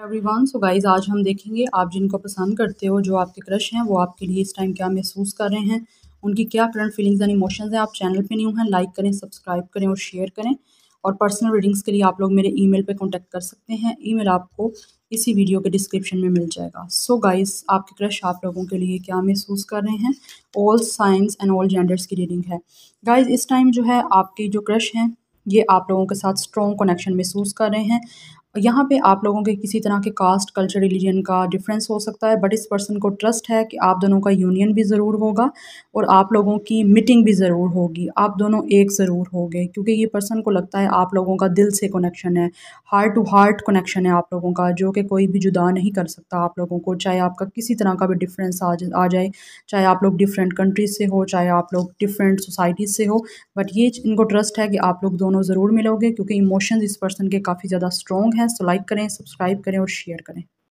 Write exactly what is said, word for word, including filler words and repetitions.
Everyone. So guys, आज हम देखेंगे आप जिनको पसंद करते हो, जो आपके क्रश हैं, वो आपके लिए इस टाइम क्या महसूस कर रहे हैं, उनकी क्या करंट फीलिंग्स एंड इमोशंस हैं। आप चैनल पे न्यू हैं, लाइक करें, सब्सक्राइब करें और शेयर करें। और पर्सनल रीडिंग्स के लिए आप लोग मेरे ईमेल पे कांटेक्ट कर सकते हैं। ईमेल आपको इसी वीडियो के डिस्क्रिप्शन में मिल जाएगा। सो गाइज़, आपके क्रश आप लोगों के लिए क्या महसूस कर रहे हैं, all science and all genders की रीडिंग है। गाइज़, इस टाइम जो है आपके जो क्रश हैं, ये आप लोगों के साथ स्ट्रॉन्ग कनेक्शन महसूस कर रहे हैं। यहाँ पे आप लोगों के किसी तरह के कास्ट, कल्चर, रिलीजन का डिफरेंस हो सकता है, बट इस पर्सन को ट्रस्ट है कि आप दोनों का यूनियन भी ज़रूर होगा और आप लोगों की मीटिंग भी ज़रूर होगी। आप दोनों एक ज़रूर होंगे, क्योंकि ये पर्सन को लगता है आप लोगों का दिल से कनेक्शन है, हार्ट टू हार्ट कनेक्शन है आप लोगों का, जो कि कोई भी जुदा नहीं कर सकता आप लोगों को। चाहे आपका किसी तरह का भी डिफरेंस आ जा- आ जाए, चाहे आप लोग डिफरेंट कंट्रीज से हो, चाहे आप लोग डिफरेंट सोसाइटीज़ से हो, बट ये इनको ट्रस्ट है कि आप लोग दोनों ज़रूर मिलोगे, क्योंकि इमोशंस इस पर्सन के काफ़ी ज़्यादा स्ट्रॉन्ग हैं। सो लाइक करें, सब्सक्राइब करें और शेयर करें।